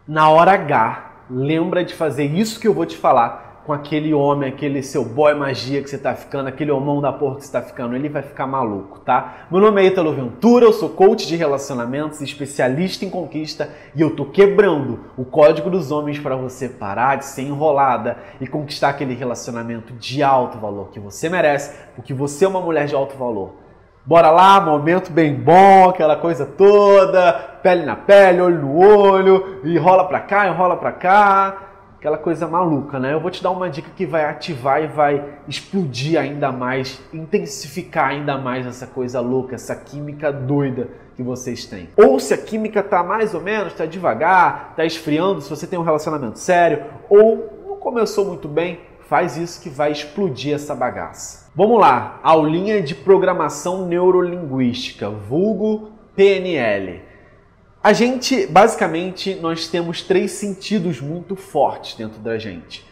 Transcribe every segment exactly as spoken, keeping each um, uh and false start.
Na hora H, lembra de fazer isso que eu vou te falar com aquele homem, aquele seu boy magia que você tá ficando, aquele homão da porra que você tá ficando, ele vai ficar maluco, tá? Meu nome é Ítalo Ventura, eu sou coach de relacionamentos, especialista em conquista e eu tô quebrando o código dos homens para você parar de ser enrolada e conquistar aquele relacionamento de alto valor que você merece, porque você é uma mulher de alto valor. Bora lá, momento bem bom, aquela coisa toda, pele na pele, olho no olho, e rola pra cá, enrola pra cá, aquela coisa maluca, né? Eu vou te dar uma dica que vai ativar e vai explodir ainda mais, intensificar ainda mais essa coisa louca, essa química doida que vocês têm. Ou se a química tá mais ou menos, tá devagar, tá esfriando, se você tem um relacionamento sério, ou não começou muito bem, faz isso que vai explodir essa bagaça. Vamos lá, aulinha de programação neurolinguística, vulgo P N L. A gente, basicamente, nós temos três sentidos muito fortes dentro da gente.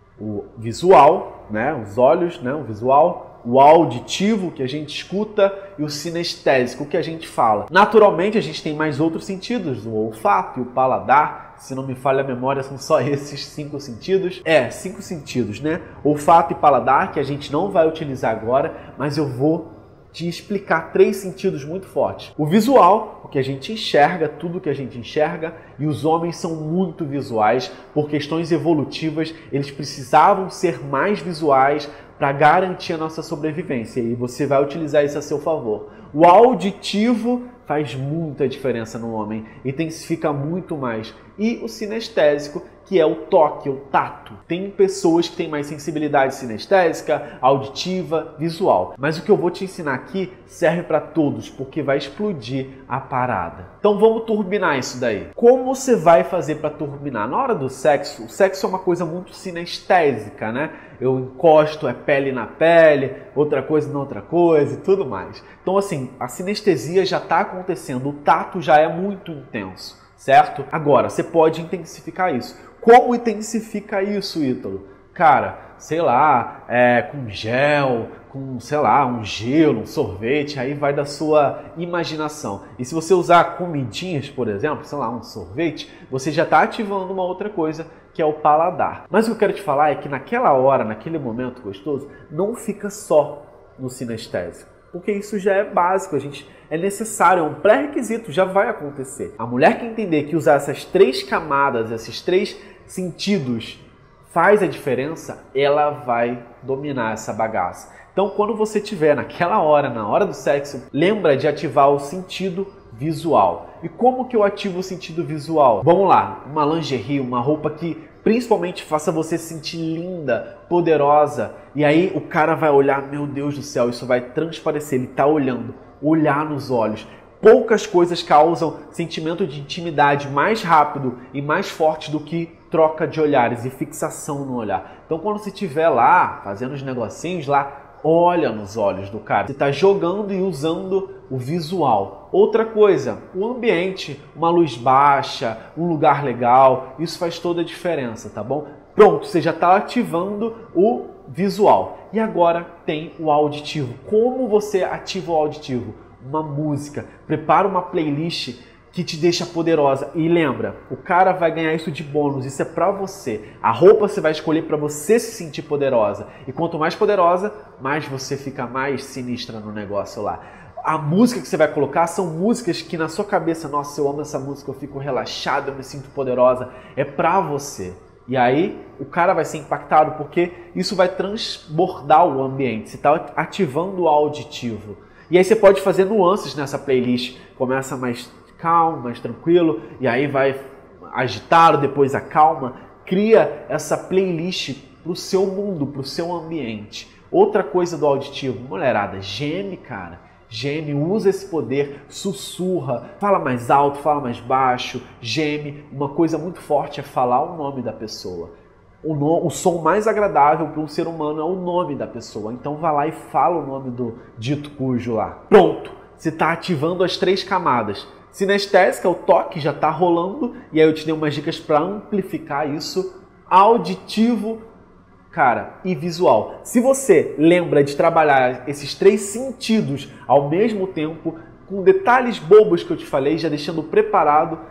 O visual, né, os olhos, né, o visual, o auditivo, que a gente escuta, e o sinestésico, que a gente fala. Naturalmente, a gente tem mais outros sentidos, o olfato e o paladar. Se não me falha a memória, são só esses cinco sentidos. É, cinco sentidos, né? Olfato e paladar, que a gente não vai utilizar agora, mas eu vou te explicar três sentidos muito fortes. O visual, porque a gente enxerga tudo que a gente enxerga, e os homens são muito visuais, por questões evolutivas, eles precisavam ser mais visuais para garantir a nossa sobrevivência, e você vai utilizar isso a seu favor. O auditivo faz muita diferença no homem, intensifica muito mais. E o sinestésico, que é o toque, o tato. Tem pessoas que têm mais sensibilidade sinestésica, auditiva, visual. Mas o que eu vou te ensinar aqui serve para todos, porque vai explodir a parada. Então vamos turbinar isso daí. Como você vai fazer para turbinar? Na hora do sexo, o sexo é uma coisa muito sinestésica, né? Eu encosto, é pele na pele, outra coisa na outra coisa e tudo mais. Então assim, a sinestesia já está acontecendo, o tato já é muito intenso, certo? Agora, você pode intensificar isso. Como intensifica isso, Ítalo? Cara, sei lá, é, com gel, com, sei lá, um gelo, um sorvete, aí vai da sua imaginação. E se você usar comidinhas, por exemplo, sei lá, um sorvete, você já está ativando uma outra coisa, que é o paladar. Mas o que eu quero te falar é que naquela hora, naquele momento gostoso, não fica só no sinestésico. Porque isso já é básico, a gente é necessário, é um pré-requisito, já vai acontecer. A mulher que entender que usar essas três camadas, esses três sentidos faz a diferença, ela vai dominar essa bagaça. Então, quando você estiver naquela hora, na hora do sexo, lembra de ativar o sentido visual. E como que eu ativo o sentido visual? Vamos lá, uma lingerie, uma roupa que principalmente faça você se sentir linda, poderosa. E aí o cara vai olhar, meu Deus do céu, isso vai transparecer, ele está olhando, olhar nos olhos. Poucas coisas causam sentimento de intimidade mais rápido e mais forte do que troca de olhares e fixação no olhar. Então quando você estiver lá, fazendo os negocinhos lá, olha nos olhos do cara. Você está jogando e usando o visual. Outra coisa, o ambiente, uma luz baixa, um lugar legal, isso faz toda a diferença, tá bom? Pronto, você já está ativando o visual. E agora tem o auditivo. Como você ativa o auditivo? Uma música. Prepara uma playlist que te deixa poderosa. E lembra, o cara vai ganhar isso de bônus, isso é pra você. A roupa você vai escolher pra você se sentir poderosa. E quanto mais poderosa, mais você fica mais sinistra no negócio lá. A música que você vai colocar são músicas que na sua cabeça, nossa, eu amo essa música, eu fico relaxado, eu me sinto poderosa. É pra você. E aí o cara vai ser impactado porque isso vai transbordar o ambiente. Você está ativando o auditivo. E aí você pode fazer nuances nessa playlist. Começa mais calmo, mais tranquilo, e aí vai agitado, depois acalma. Cria essa playlist para o seu mundo, para o seu ambiente. Outra coisa do auditivo, mulherada, geme, cara. Geme, usa esse poder, sussurra, fala mais alto, fala mais baixo, geme. Uma coisa muito forte é falar o nome da pessoa. O, no, o som mais agradável para um ser humano é o nome da pessoa. Então vá lá e fala o nome do dito cujo lá. Pronto, você está ativando as três camadas. Sinestésica, o toque já está rolando, e aí eu te dei umas dicas para amplificar isso. Auditivo, cara, e visual. Se você lembra de trabalhar esses três sentidos ao mesmo tempo, com detalhes bobos que eu te falei, já deixando preparado,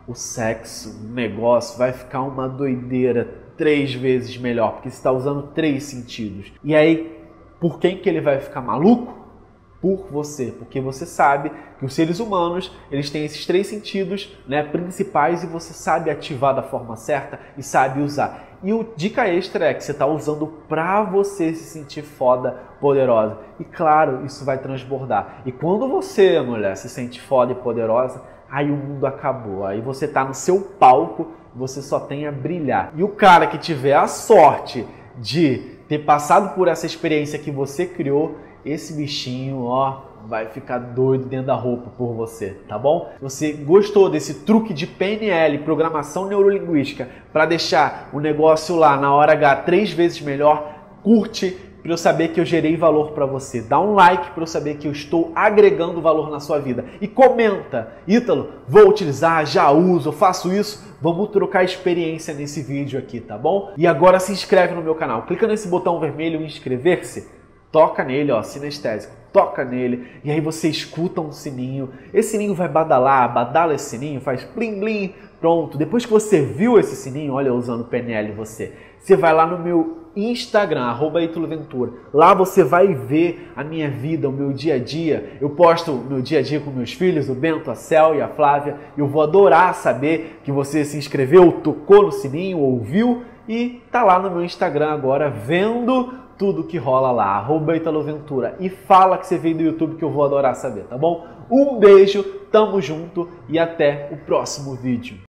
o sexo, o negócio vai ficar uma doideira três vezes melhor, porque você está usando três sentidos. E aí, por quem que ele vai ficar maluco? Por você, porque você sabe que os seres humanos, eles têm esses três sentidos, né, principais, e você sabe ativar da forma certa e sabe usar. E o dica extra é que você está usando para você se sentir foda, poderosa. E claro, isso vai transbordar. E quando você, mulher, se sente foda e poderosa, aí o mundo acabou. Aí você está no seu palco, você só tem a brilhar. E o cara que tiver a sorte de ter passado por essa experiência que você criou, esse bichinho, ó, vai ficar doido dentro da roupa por você, tá bom? Se você gostou desse truque de P N L, programação neurolinguística, para deixar o negócio lá na hora H três vezes melhor, curte para eu saber que eu gerei valor para você. Dá um like para eu saber que eu estou agregando valor na sua vida. E comenta, Ítalo, vou utilizar, já uso, faço isso. Vamos trocar experiência nesse vídeo aqui, tá bom? E agora se inscreve no meu canal. Clica nesse botão vermelho inscrever-se. Toca nele, ó, sinestésico, toca nele, e aí você escuta um sininho, esse sininho vai badalar, badala esse sininho, faz plim plim, pronto. Depois que você viu esse sininho, olha eu usando o P N L você, você vai lá no meu Instagram, arroba Ítalo Ventura, lá você vai ver a minha vida, o meu dia a dia, eu posto o meu dia a dia com meus filhos, o Bento, a Cel e a Flávia, eu vou adorar saber que você se inscreveu, tocou no sininho, ouviu, e tá lá no meu Instagram agora vendo tudo que rola lá, arroba Ítalo Ventura, e fala que você veio do YouTube que eu vou adorar saber, tá bom? Um beijo, tamo junto e até o próximo vídeo.